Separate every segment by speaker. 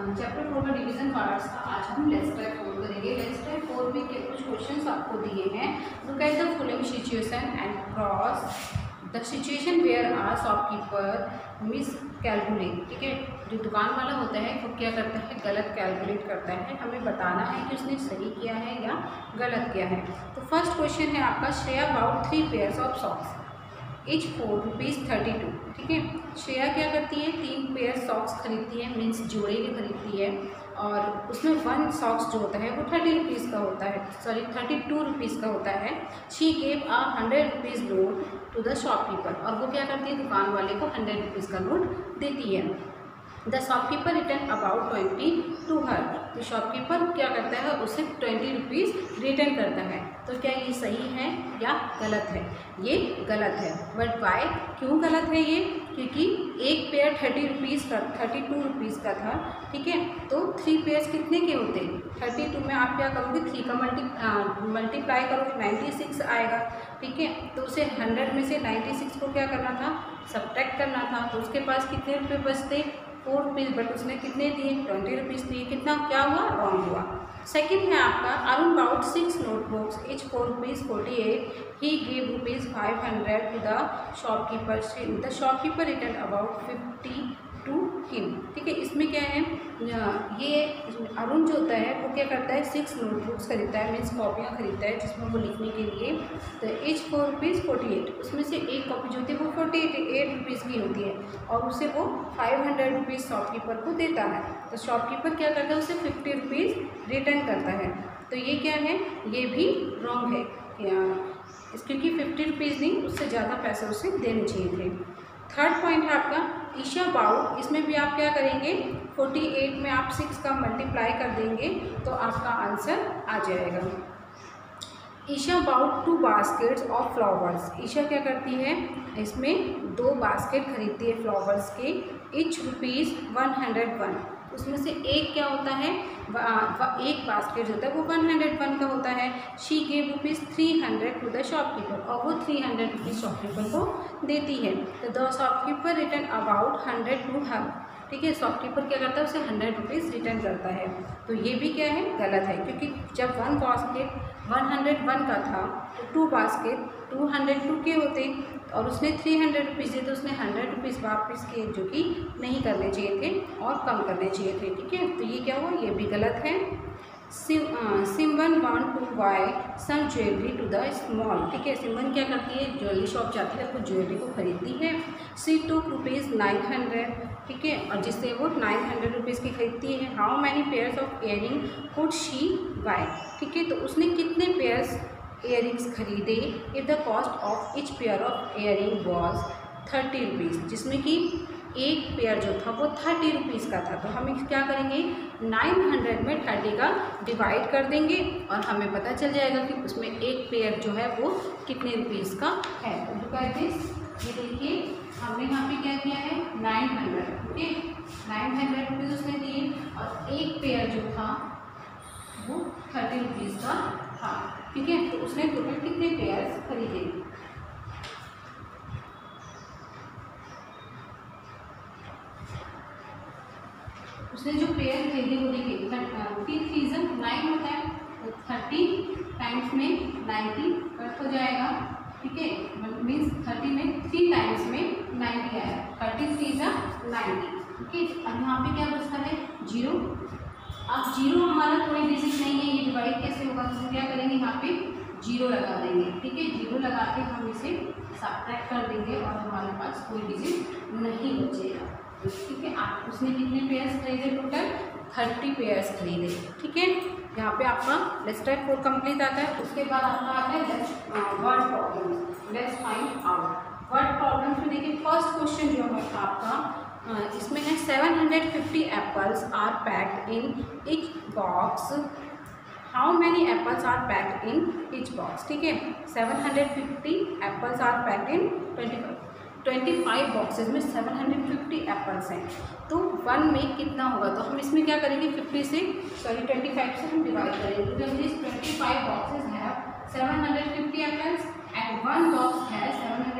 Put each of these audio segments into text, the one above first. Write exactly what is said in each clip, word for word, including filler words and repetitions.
Speaker 1: Chapter four में division parts का आज हम लेट्स ट्राई फोर करेंगे। लेट्स ट्राई फोर में के कुछ क्वेश्चंस आपको दिए हैं। Look at the following situation and cross the situation where are shopkeeper miscalculate. ठीक है, जो दुकान वाला होता है वो क्या करता है, गलत कैलकुलेट करता है। हमें बताना है कि उसने सही किया है या गलत किया है। तो फर्स्ट क्वेश्चन है आपका, Shreya bought three pairs of socks each for rupees thirty two. ठीक है, श्रेया क्या करती है, तीन पेयर सॉक्स खरीदती है, मीन्स जोड़े की खरीदती है, और उसमें वन सॉक्स जो होता है वो थर्टी रुपीज़ का होता है, सॉरी थर्टी टू रुपीज़ का होता है। She gave a hundred rupees note to the shopkeeper, और वो क्या करती है, दुकान वाले को हंड्रेड रुपीज़ का नोट देती है। The shopkeeper return about twenty two her, तो शॉपकीपर क्या करता है, उसे ट्वेंटी रुपीज़ रिटर्न करता है। तो क्या ये सही है या गलत है? ये गलत है। बट वाई, क्यों गलत है ये? क्योंकि एक पेयर थर्टी रुपीज़ का थर्टी टू रुपीज़ का था। ठीक है, तो थ्री पेयर्स कितने के होते हैं, थर्टी टू में आप क्या करोगे, थ्री का मल्टी मल्टीप्लाई करोगे, नाइन्टी सिक्स आएगा। ठीक है, तो उसे हंड्रेड में से नाइन्टी सिक्स को क्या करना था, सब्ट्रैक्ट करना था। तो उसके पास कितने रुपये बचते, फोर रुपीज़, बट उसने कितने दिए, ट्वेंटी रुपीज़ दिए। कितना क्या हुआ, रॉन्ग हुआ। सेकंड है आपका, Arun bought six notebooks each for rupees forty eight, he give rupees five hundred to the shopkeeper, the shopkeeper return about fifty to him. ठीक है, इसमें क्या है, ये अरुण जो होता है वो क्या करता है, सिक्स नोटबुक्स खरीदता है, मीन्स कॉपियाँ खरीदता है जिसमें वो लिखने के लिए। तो each for rupees forty eight, उसमें से एक कॉपी जो होती है वो फोर्टी एट एट रुपीज़ की होती है, और उसे वो फाइव हंड्रेड रुपीज़ शॉपकीपर को देता है। तो शॉपकीपर क्या करता है, उसे फिफ्टी रुपीज़ रिटर्न करता है। तो ये क्या है, ये भी रॉन्ग है, क्योंकि फिफ्टी रुपीज़ नहीं, उससे ज़्यादा पैसे उसे देने चाहिए थे। थर्ड पॉइंट है आपका, ईशा बाउट, इसमें भी आप क्या करेंगे, फोर्टी एट में आप सिक्स का मल्टीप्लाई कर देंगे तो आपका आंसर आ जाएगा। Isha bought two baskets of flowers, Isha क्या करती है, इसमें दो बास्केट खरीदती है फ्लावर्स के, each rupees one hundred one, उसमें से एक क्या होता है, व, व, एक बास्केट जो होता है वो वन हंड्रेड वन का होता है। She gave rupees three hundred to the shopkeeper, और वो थ्री हंड्रेड रुपीज़ शॉपकीपर को देती है। तो the shopkeeper return about hundred to her. ठीक है, शॉपकीपर क्या करता है, उसे हंड्रेड रुपीज़ रिटर्न करता है। तो ये भी क्या है, गलत है, क्योंकि जब one basket one hundred one का था तो two basket two hundred two के होते, और उसने थ्री हंड्रेड रुपीज़ दिए, तो उसने हंड्रेड रुपीज़ वापस किए, जो कि नहीं करने चाहिए थे और कम करने चाहिए थे। ठीक है, तो ये क्या हुआ, ये भी गलत है। सिम someone want to buy some jewellery to the small. ठीक है, सिमवन क्या करती है, ज्वेलरी शॉप जाती है, कुछ ज्वेलरी को खरीदती है। See two rupees nine hundred, ठीक है, और जिससे वो नाइन हंड्रेड रुपीज़ की खरीदती है। How many pairs of earring could she buy. ठीक है, तो उसने कितने पेयर्स इयरिंग्स खरीदे, if the cost of each pair of earring was thirty rupees, जिसमें कि एक पेयर जो था वो थर्टी रुपीज़ का था। तो हम क्या करेंगे, नाइन हंड्रेड में थर्टी का डिवाइड कर देंगे और हमें पता चल जाएगा कि उसमें एक पेयर जो है वो कितने रुपीज़ का है। तो लुक एट दिस, ये देखिए हमने यहाँ पे क्या किया है, nine hundred. Okay, nine hundred rupees उसने दिए, और एक पेयर जो था वो थर्टी रुपीज़ का था। ठीक है, तो उसने टोटल कितने पेयर्स खरीदे। उसने जो पेयर खरीदे वो देखिए, थर्टी थ्रीजन नाइन होता है, तो थर्टी टाइम्स में नाइन्टी कट हो जाएगा। ठीक है, मीन्स थर्टी में थ्री टाइम्स में नाइन्टी आएगा, थर्टी थ्रीजन नाइन्टी। ओके, अब यहाँ पे क्या बचता है, जीरो। अब जीरो हमारा कोई डिजिट नहीं है, ये डिवाइड कैसे होगा, तो हम क्या करेंगे, यहाँ पे जीरो लगा देंगे। ठीक है, जीरो लगा के हम इसे सब्ट्रैक्ट कर देंगे और हमारे पास कोई डिजिट नहीं बचेगा। ठीक है, आप उसने कितने पेयर्स खरीदे, टोटल थर्टी पेयर्स खरीदे। ठीक है, यहाँ पे आपका लेट्स ट्राई फोर कंप्लीट आता है। उसके बाद आपका आता है word problem. Let's find out word problem में देखिए, फर्स्ट क्वेश्चन जो है आपका इसमें है, seven hundred fifty apples are packed in each box, how many apples are packed in each box. ठीक है, seven hundred fifty apples are packed in twenty five twenty five boxes में seven hundred fifty apples हैं, तो one में कितना होगा। तो हम इसमें क्या करेंगे, फिफ्टी से सॉरी ट्वेंटी फाइव से हम डिवाइड करेंगे, because this twenty five boxes have seven hundred fifty apples and one box has seven hundred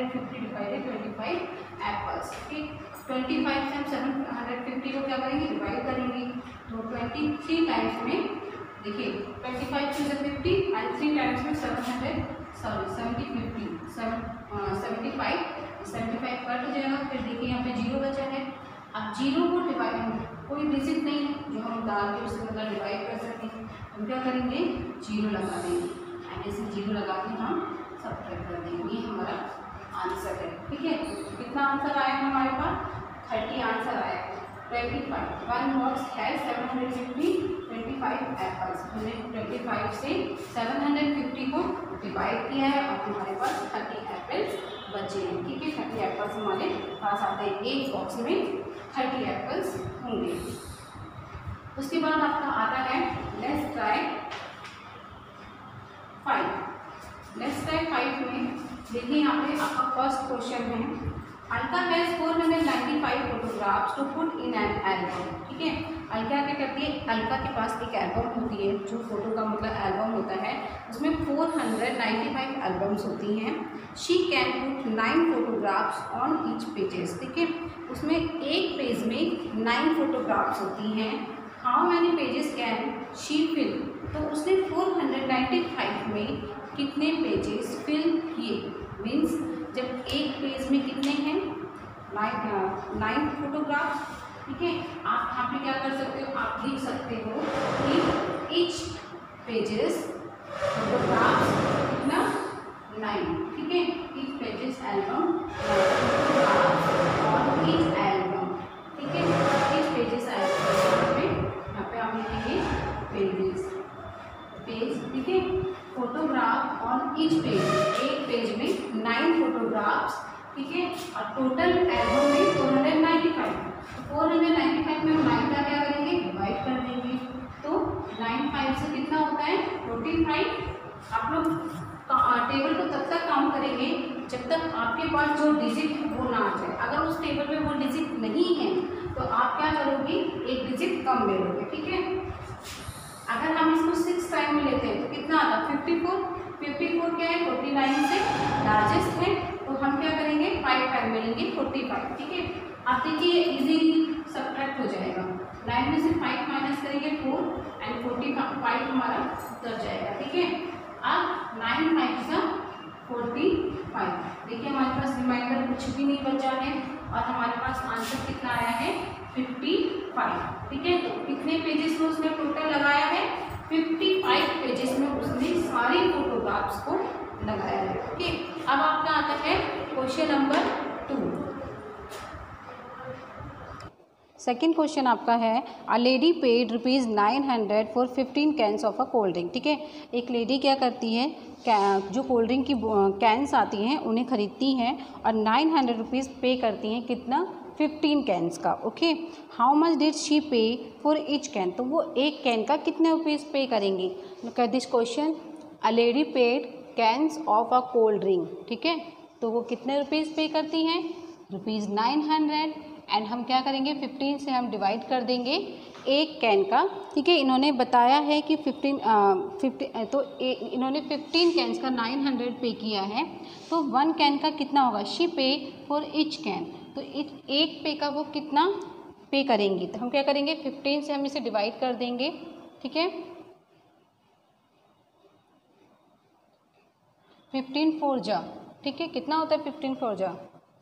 Speaker 1: hundred fifty divided twenty five apples. Okay, twenty five से हम सेवन हंड्रेड फिफ्टी को क्या करेंगे, divide करेंगे। तो ट्वेंटी थ्री टाइम्स में देखिए twenty five two fifty and three times में seven hundred sorry seventy fifty seven seventy five seventy five cut हो जाएगा। फिर देखिए यहाँ पे जीरो बचा है। अब जीरो को डिवाइड, कोई डिजिट नहीं है जो हम डाल के उससे मतलब डिवाइड कर सकते हैं, हम क्या करेंगे, जीरो लगा देंगे एंड ऐसे जीरो लगा के हम सब्ट्रैक्ट कर देंगे। ये हमारा आंसर है। ठीक है, कितना आंसर आया हमारे पास, थर्टी आंसर आया है। ट्वेंटी फाइव वन बॉक्स है seven hundred fifty twenty five apples, हमने ट्वेंटी फाइव से सेवन हंड्रेड फिफ्टी को डिवाइड किया है और हमारे पास थर्टी एप्पल्स बचे हैं। ठीक है, थर्टी एप्पल्स हमारे पास आते हैं, एक बॉक्स में थर्टी एप्पल्स होंगे। उसके बाद आपका आता है let's try five. Let's try five में देखिए यहाँ पे आपका फर्स्ट क्वेश्चन है, Alka has four hundred ninety five photographs to put in an album. ठीक है, अलका क्या करती है, अलका के पास एक एल्बम होती है, जो फोटो का मतलब एल्बम होता है, उसमें four hundred ninety five albums होती हैं। She can put nine photographs on each pages. ठीक है, उसमें एक पेज में नाइन फोटोग्राफ्स होती हैं। How many pages can she fill, तो उसने फोर हंड्रेड नाइन्टी फाइव में कितने पेजेस फिल किए, मीन्स जब एक पेज में कितने हैं, नाइन नाइन फोटोग्राफ्स। ठीक है, आप यहाँ पे क्या कर सकते हो, आप लिख सकते हो कि ईच पेजेस फोटोग्राफ्स कितना, नाइन। ठीक है, ईच पेजेस एल्बम और ईच एल्बम। ठीक है, ईच पेजेस एल्बम में यहाँ पे आप लिखेंगे पेजेस पेज। ठीक है, फोटोग्राफ ऑन ईच पेज, एक पेज में नाइन फोटोग्राफ्स। ठीक है, और टोटल एल्बम में four hundred ninety five, four hundred ninety five में हम नाइन का क्या करेंगे, डिवाइड कर देंगे। तो नाइन फाइव से कितना होता है, फोर्टी फाइव। आप लोग टेबल को तब तक काउंट करेंगे जब तक आपके पास जो डिजिट है वो ना आ जाए। अगर उस टेबल में वो डिजिट नहीं है तो आप क्या करोगे, एक डिजिट कम ले लोगे। ठीक है, अगर हम इसको सिक्स टाइम में लेते हैं तो कितना आता है, फिफ्टी फोर। फिफ्टी फोर क्या है, फोर्टी नाइन से लार्जेस्ट है, तो हम क्या करेंगे, फाइव टाइम में लेंगे फोर्टी फाइव। ठीक है, आप देखिए इजीली सब्ट्रैक्ट हो जाएगा, नाइन में से फाइव माइनस करेंगे फोर एंड फोर्टी फाइव हमारा उतर जाएगा। ठीक है, अब नाइन फाइव से फोर्टी फाइव, देखिए हमारे पास रिमाइंडर कुछ भी नहीं बचा है और हमारे पास आंसर कितना आया है, फिफ्टी फाइव। ठीक है, तो कितने पेजेस में उसने टोटल लगाया है, फिफ्टी फाइव पेजेस में उसने सारी फोटोग्राफ्स को लगाया है। ओके, अब आपका आता है question number two. Second question आपका है, a lady paid rupees nine hundred for fifteen cans of a cold drink. ठीक है, एक लेडी क्या करती है, जो कोल्ड ड्रिंक की कैंस आती हैं उन्हें खरीदती हैं और नाइन हंड्रेड रुपीज़ पे करती हैं, कितना, फिफ्टीन कैंस का। Okay, how much did she pay for each can, तो वो एक कैन का कितने रुपीज़ पे करेंगी। Look at this question, a lady paid cans of a cold drink. ठीक है, तो वो कितने रुपीज़ पे करती हैं, रुपीज़ नाइन हंड्रेड एंड हम क्या करेंगे, फिफ्टीन से हम डिवाइड कर देंगे एक कैन का। ठीक है, इन्होंने बताया है कि फिफ्टीन फिफ्टी तो ए, इन्होंने फिफ्टीन कैंस का नाइन हंड्रेड पे किया है, तो वन कैन का कितना होगा, she pay for each can, तो एक पे का वो कितना पे करेंगी, तो हम क्या करेंगे, फिफ्टीन से हम इसे डिवाइड कर देंगे। ठीक है, फिफ्टीन फोर जा, ठीक है, कितना होता है फिफ्टीन फोर जा,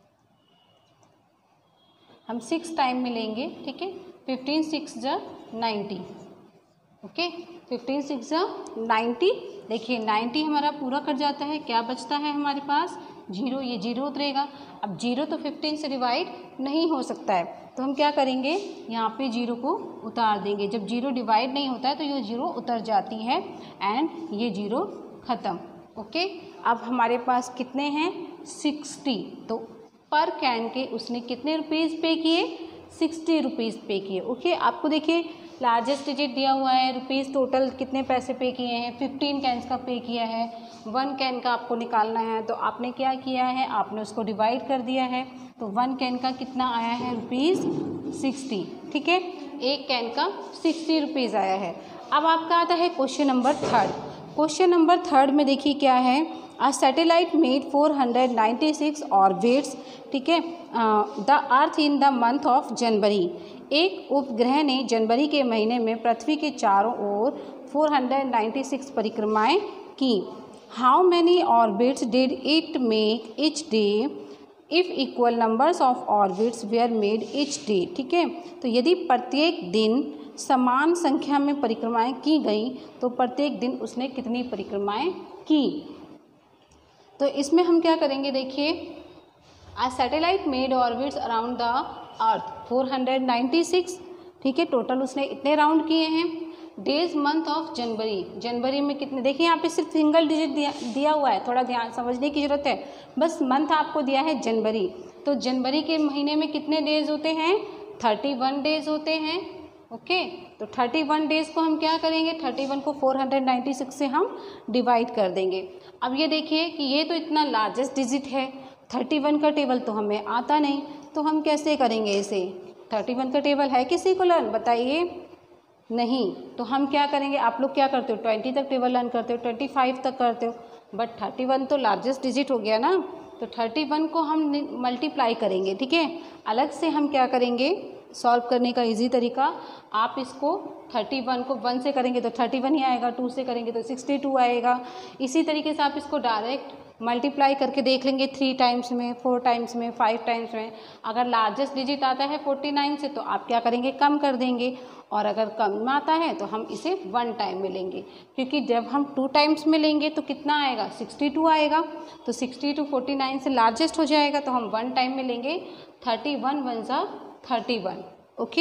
Speaker 1: हम सिक्स टाइम में लेंगे। ठीक है, फिफ्टीन सिक्स जा नाइन्टी। ओके, फिफ्टीन सिक्स जा नाइन्टी। देखिए नाइन्टी हमारा पूरा कट जाता है, क्या बचता है हमारे पास, जीरो, ये जीरो उतरेगा। अब जीरो तो फिफ्टीन से डिवाइड नहीं हो सकता है, तो हम क्या करेंगे, यहाँ पे जीरो को उतार देंगे। जब जीरो डिवाइड नहीं होता है तो ये जीरो उतर जाती है एंड ये जीरो ख़त्म। ओके, अब हमारे पास कितने हैं, सिक्सटी, तो पर कैन के उसने कितने रुपीज़ पे किए, सिक्सटी रुपीज़ पे किए। ओके, आपको देखिए लार्जेस्ट डिजिट दिया हुआ है, रुपीज़ टोटल कितने पैसे पे किए हैं, फिफ्टीन कैंस का पे किया है, वन कैन का आपको निकालना है, तो आपने क्या किया है, आपने उसको डिवाइड कर दिया है, तो वन कैन का कितना आया है, रुपीज़ सिक्सटी। ठीक है, एक कैन का सिक्सटी रुपीज़ आया है। अब आपका आता है question number third. Question number third में देखिए क्या है, a satellite made four hundred ninety six orbits, ठीक है, the earth in the month of January. एक उपग्रह ने जनवरी के महीने में पृथ्वी के चारों ओर फोर हंड्रेड नाइन्टी सिक्स परिक्रमाएं की। How many orbits did it make each day if equal numbers of orbits were made each day, ठीक है। तो यदि प्रत्येक दिन समान संख्या में परिक्रमाएं की गई तो प्रत्येक दिन उसने कितनी परिक्रमाएं की। तो इसमें हम क्या करेंगे, देखिए, a satellite made orbits around the earth four hundred ninety six, ठीक है, टोटल उसने इतने राउंड किए हैं। डेज मंथ ऑफ जनवरी, जनवरी में कितने, देखिए यहाँ पे सिर्फ सिंगल डिजिट दिया दिया हुआ है, थोड़ा ध्यान समझने की ज़रूरत है। बस मंथ आपको दिया है जनवरी, तो जनवरी के महीने में कितने डेज होते हैं, थर्टी वन डेज होते हैं। ओके, तो थर्टी वन डेज़ को हम क्या करेंगे, थर्टी वन को फोर हंड्रेड नाइन्टी सिक्स से हम डिवाइड कर देंगे। अब ये देखिए कि ये तो इतना लार्जेस्ट डिजिट है, थर्टी वन का टेबल तो हमें आता नहीं, तो हम कैसे करेंगे इसे। थर्टी वन का टेबल है किसी को लर्न, बताइए, नहीं। तो हम क्या करेंगे, आप लोग क्या करते हो, ट्वेंटी तक टेबल लर्न करते हो, ट्वेंटी फाइव तक करते हो, बट थर्टी वन तो लार्जेस्ट डिजिट हो गया ना, तो थर्टी वन को हम मल्टीप्लाई करेंगे, ठीक है। अलग से हम क्या करेंगे, सॉल्व करने का इजी तरीका, आप इसको थर्टी वन को वन से करेंगे तो थर्टी वन ही आएगा, टू से करेंगे तो सिक्सटी टू आएगा। इसी तरीके से आप इसको डायरेक्ट मल्टीप्लाई करके देख लेंगे, थ्री टाइम्स में, फोर टाइम्स में, फाइव टाइम्स में। अगर लार्जेस्ट डिजिट आता है फोर्टी नाइन से तो आप क्या करेंगे, कम कर देंगे, और अगर कम आता है तो हम इसे वन टाइम में लेंगे, क्योंकि जब हम टू टाइम्स में लेंगे तो कितना आएगा, सिक्सटी टू आएगा। तो सिक्सटी टू फोर्टी नाइन से लार्जेस्ट हो जाएगा, तो हम वन टाइम में लेंगे, थर्टी वन वन सा थर्टी वन। ओके,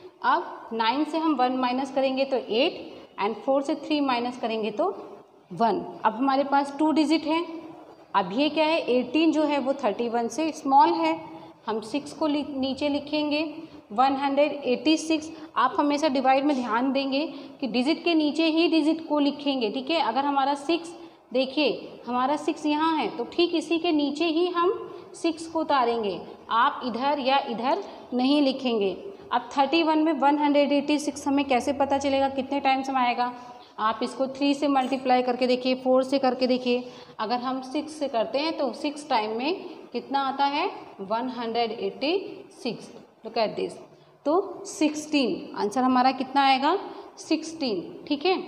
Speaker 1: अब नाइन से हम वन माइनस करेंगे तो एट, एंड फोर से थ्री माइनस करेंगे तो वन। अब हमारे पास टू डिजिट है। अब ये क्या है, एटीन जो है वो थर्टी वन से स्मॉल है, हम सिक्स को नीचे लिखेंगे, वन हंड्रेड एटी सिक्स। आप हमेशा डिवाइड में ध्यान देंगे कि डिजिट के नीचे ही डिजिट को लिखेंगे, ठीक है। अगर हमारा सिक्स, देखिए हमारा सिक्स यहाँ है, तो ठीक इसी के नीचे ही हम सिक्स को उतारेंगे, आप इधर या इधर नहीं लिखेंगे। अब थर्टी वन में वन हंड्रेड एटी सिक्स हमें कैसे पता चलेगा, कितने टाइम्स में आएगा, आप इसको थ्री से मल्टीप्लाई करके देखिए, फोर से करके देखिए। अगर हम सिक्स से करते हैं तो सिक्स टाइम में कितना आता है, one hundred eighty six. Look at this, तो सिक्सटीन आंसर हमारा कितना आएगा, सिक्सटीन, ठीक है।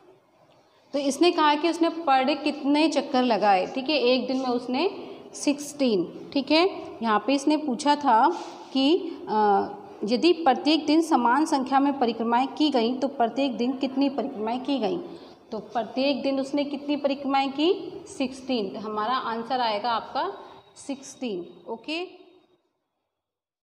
Speaker 1: तो इसने कहा कि उसने पर डे कितने चक्कर लगाए, ठीक है, एक दिन में उसने सिक्सटीन, ठीक है। यहाँ पे इसने पूछा था कि आ, यदि प्रत्येक दिन समान संख्या में परिक्रमाएं की गई तो प्रत्येक दिन कितनी परिक्रमाएं की गई। तो प्रत्येक दिन उसने कितनी परिक्रमाएं की, सिक्सटीन। तो हमारा आंसर आएगा आपका सिक्सटीन। ओके।